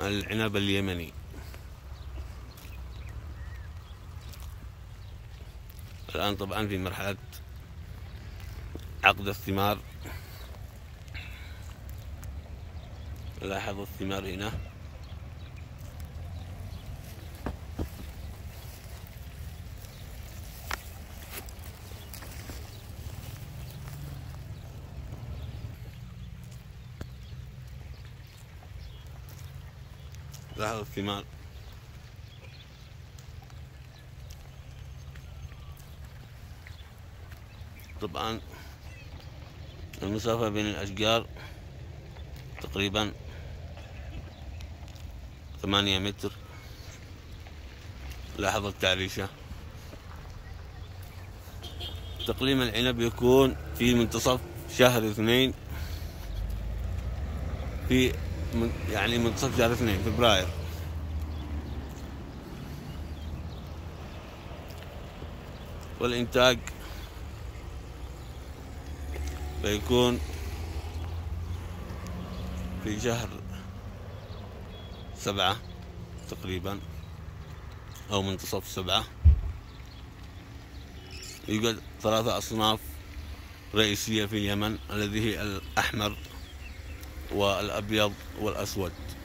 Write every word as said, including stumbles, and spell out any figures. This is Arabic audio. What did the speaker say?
العنب اليمني. الآن طبعا في مرحلة عقد الثمار. لاحظوا الثمار هنا، لاحظوا الثمار. طبعا المسافة بين الأشجار تقريبا ثمانية متر. لاحظوا التعريشة. تقليم العنب يكون في منتصف شهر اثنين، في يعني منتصف شهر اثنين فبراير. والإنتاج بيكون في شهر سبعة تقريبا أو منتصف سبعة. يوجد ثلاثة أصناف رئيسية في اليمن، الذي هي الأحمر والأبيض والأسود.